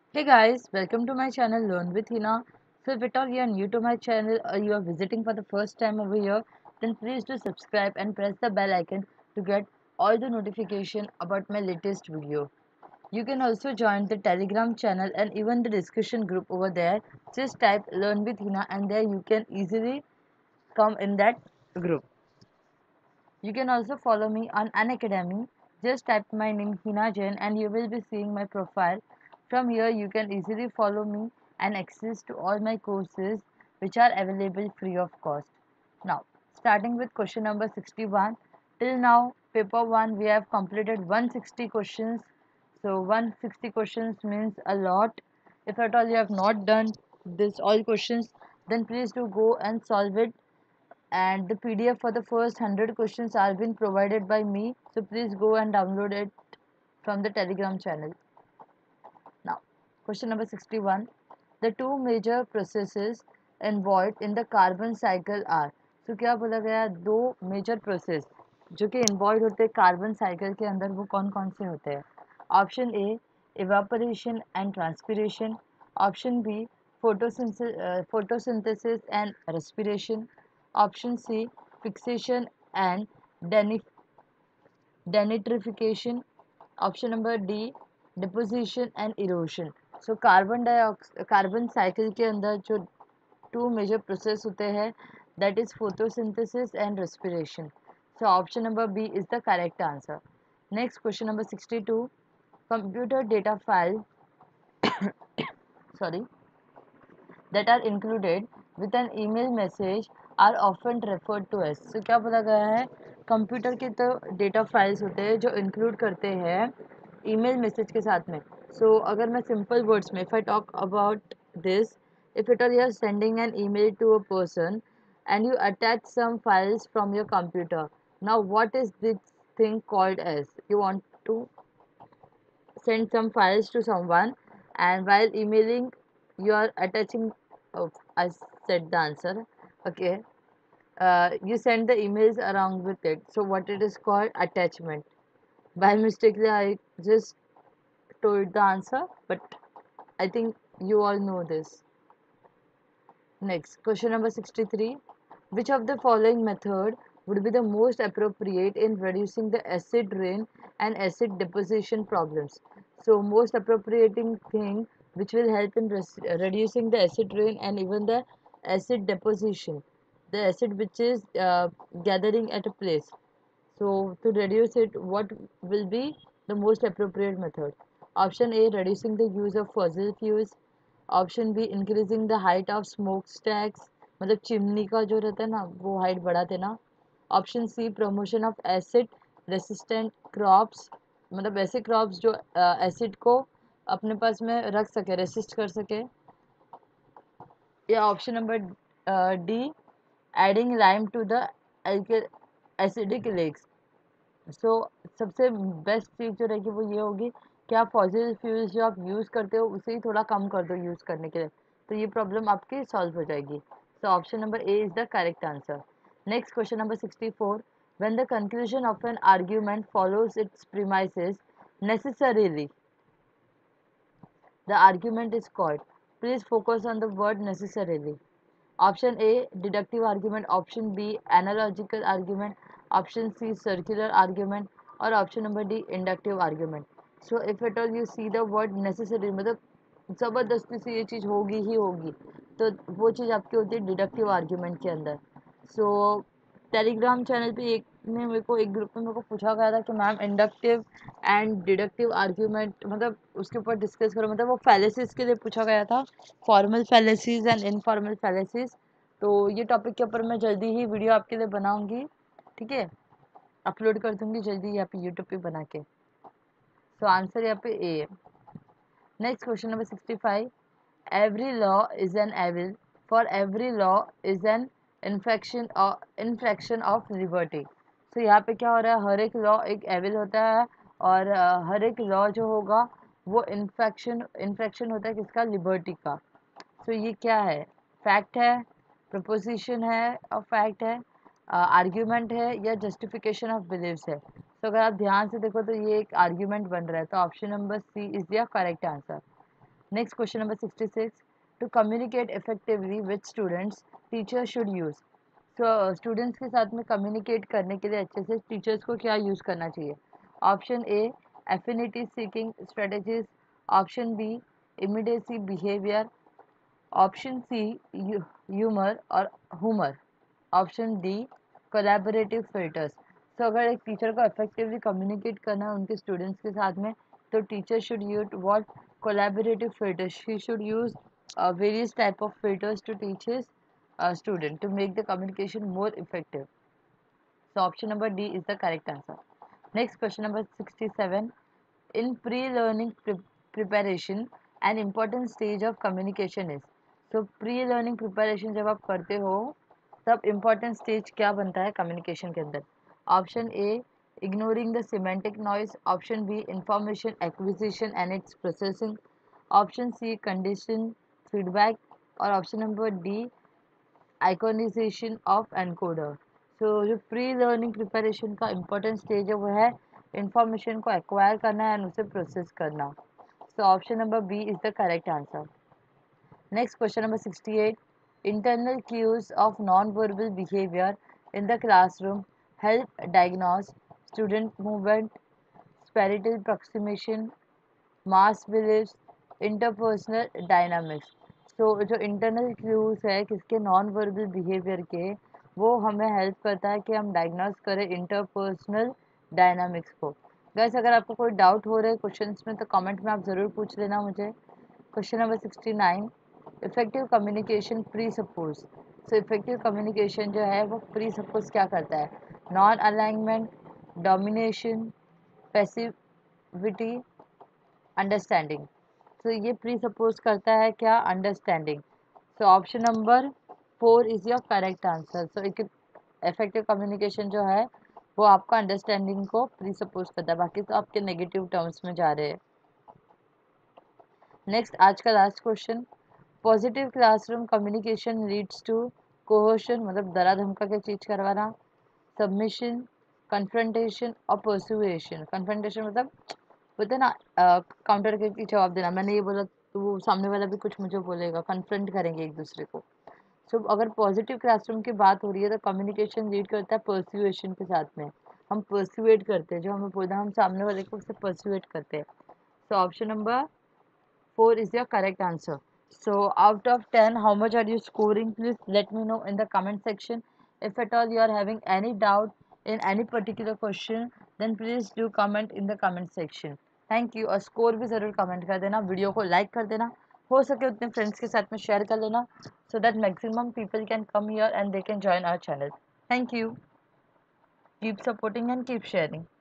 Hey guys, welcome to my channel Learn with Hina. So if at all you are new to my channel or you are visiting for the first time over here, then please do subscribe and press the bell icon to get all the notification about my latest video. You can also join the Telegram channel and even the discussion group over there. Just type Learn with Hina and there you can easily come in that group. You can also follow me on Unacademy. Just type my name Hina Jain and you will be seeing my profile. From here you can easily follow me and access to all my courses which are available free of cost. Now, starting with question number 61. Till now, paper 1 we have completed 160 questions. So 160 questions means a lot. If at all you have not done this all questions, then please do go and solve it, and the PDF for the first 100 questions are been provided by me. So please go and download it from the Telegram channel. Now, question number 61. The two major processes involved in the carbon cycle are. So क्या बोला गया, दो major process जो कि involve होते हैं carbon cycle के अंदर, वो कौन कौन से होते हैं? Option A evaporation and transpiration, option B photosynthesis and respiration, option C fixation and denitrification, option number D deposition and erosion. So carbon cycle के अंदर जो टू मेजर प्रोसेस होते हैं, that is photosynthesis and respiration. So option number B is the correct answer. Next question number 62. Computer data file, sorry, that are included with an email message are often referred to as. So क्या बोला गया है, computer के तो data files होते हैं जो include करते हैं ईमेल मैसेज के साथ में. सो अगर मैं सिंपल वर्ड्स में, if I talk about this, if at all you are sending an email to a person and you attach some files from your computer, now what is this thing called as? You want to send some files to someone, and while emailing you are attaching, oh, I said the answer. Okay, you send the emails along with it, so what it is called? Attachment. By mistakenly I just told the answer, but I think you all know this. Next, question number 63. Which of the following method would be the most appropriate in reducing the acid rain and acid deposition problems? So, most appropriating thing which will help in reducing the acid rain and even the acid deposition, the acid which is gathering at a place. So, to reduce it, what will be the most appropriate method? Option A, reducing the use of fossil fuels. Option B increasing the height of smoke stacks, मतलब chimney का जो रहता है ना वो height बढ़ाते ना. Option C promotion of acid resistant crops, मतलब ऐसे क्रॉप्स जो एसिड को अपने पास में रख सके, रेसिस्ट कर सके. या option number D adding lime to the acidic lakes. So सबसे बेस्ट चीज़ जो रहेगी वो ये होगी कि आप फॉसिल फ्यूल्स जो आप यूज़ करते हो उसे ही थोड़ा कम कर दो यूज़ करने के लिए, तो ये प्रॉब्लम आपकी सॉल्व हो जाएगी. So option number A is the correct answer. Next question number 64. When the conclusion of an argument follows its premises necessarily, the argument is called. Please focus on the word necessarily. Option A deductive argument, option B analogical argument, option C circular argument, or option number D inductive argument. So if at all you see the word necessary, मतलब ज़बरदस्ती से ये चीज़ होगी ही होगी, तो वो चीज़ आपकी होती है डिडक्टिव आर्ग्यूमेंट के अंदर. सो टेलीग्राम चैनल पे एक ने मेरे को एक ग्रुप में मेरे को पूछा गया था कि ma'am inductive and deductive argument मतलब उसके ऊपर डिस्कस करो, मतलब वो फैलेसीज के लिए पूछा गया था, formal fallacies and informal fallacies. तो ये टॉपिक के ऊपर मैं जल्दी ही वीडियो आपके लिए बनाऊंगी, ठीक है, अपलोड कर दूंगी जल्दी यहाँ पे यूट्यूब पे बना के. सो आंसर यहाँ पे ए है. Next question number 65. Every law is an evil, for every law is an infraction of liberty. तो यहाँ पे क्या हो रहा है, हर एक लॉ एक एविल होता है और हर एक लॉ जो होगा वो इन्फ्रैक्शन होता है किसका, लिबर्टी का. तो ये क्या है, फैक्ट है, प्रपोजिशन है और फैक्ट है, आर्ग्यूमेंट है या जस्टिफिकेशन ऑफ बिलीव्स है. तो अगर आप ध्यान से देखो तो ये एक आर्ग्यूमेंट बन रहा है, तो option number C is the correct answer. Next question number 66, to communicate effectively with students teacher should use. तो स्टूडेंट्स के साथ में कम्युनिकेट करने के लिए अच्छे से टीचर्स को क्या यूज़ करना चाहिए? Option A affinity seeking strategies, option B immediacy behaviour, option C humour और humour, option D collaborative filters. तो अगर एक टीचर को इफेक्टिवली कम्युनिकेट करना है उनके स्टूडेंट्स के साथ में, तो teacher should use what collaborative filters, she should use various type of filters to teach his student to make the communication more effective. So option number D is the correct answer. Next question number 67. In pre-learning preparation, an important stage of communication is. So pre-learning preparation जब आप करते हो तब important stage क्या बनता है communication के अंदर? Option A ignoring the semantic noise, option B information acquisition and its processing, option C condition feedback और option number D iconization of encoder. So जो प्री लर्निंग प्रिपरेशन का इम्पोर्टेंट स्टेज है वो है इंफॉर्मेशन को acquire करना and उसे process करना। So option number B is the correct answer. Next question number 68, internal cues of non verbal behaviour in the classroom help diagnose student movement, spatial proximation, mass beliefs, interpersonal dynamics. तो जो internal cues है किसके, non verbal behaviour के, वो हमें help करता है कि हम डायग्नोस करें इंटरपर्सनल डायनामिक्स को। गैस अगर आपको कोई डाउट हो रहे क्वेश्चन में तो कमेंट में आप ज़रूर पूछ लेना मुझे। Question number 69, effective communication presuppose. So effective communication जो है वो प्री सपोज क्या करता है? Non alignment, domination, passivity, understanding. तो ये प्री सपोज करता है क्या? Understanding. So option number 4 is your correct answer. So एक इफेक्टिव कम्युनिकेशन जो है वो आपका अंडरस्टैंडिंग को प्री सपोज करता है, बाकी तो आपके नेगेटिव टर्म्स में जा रहे हैं। नेक्स्ट आज का last question, positive classroom communication leads to cohesion, मतलब डरा धमका के चीज करवाना, सबमिशन, कन्फ्रंटेशन और परसुएशन। कन्फ्रंटेशन मतलब बोलते हैं ना काउंटर के जवाब देना, मैंने ये बोला तो वो सामने वाला भी कुछ मुझे बोलेगा, कन्फ्रंट करेंगे एक दूसरे को। सो अगर पॉजिटिव क्लासरूम की बात हो रही है तो कम्युनिकेशन लीड करता है परसुएशन के साथ में, हम परसुएट करते हैं, जो हमें बोलना है हम सामने वाले को उससे परसुएट करते हैं। So option number 4 is your correct answer. So out of 10, how much are you scoring? Please let me know in the comment section. If at all you are having any doubt in any particular question, then please do comment in the comment section. Thank you. और score भी ज़रूर comment कर देना, video को like कर देना, हो सके उतने फ्रेंड्स के साथ में शेयर कर लेना, so that maximum people can come here and they can join our channel. Thank you. Keep supporting and keep sharing.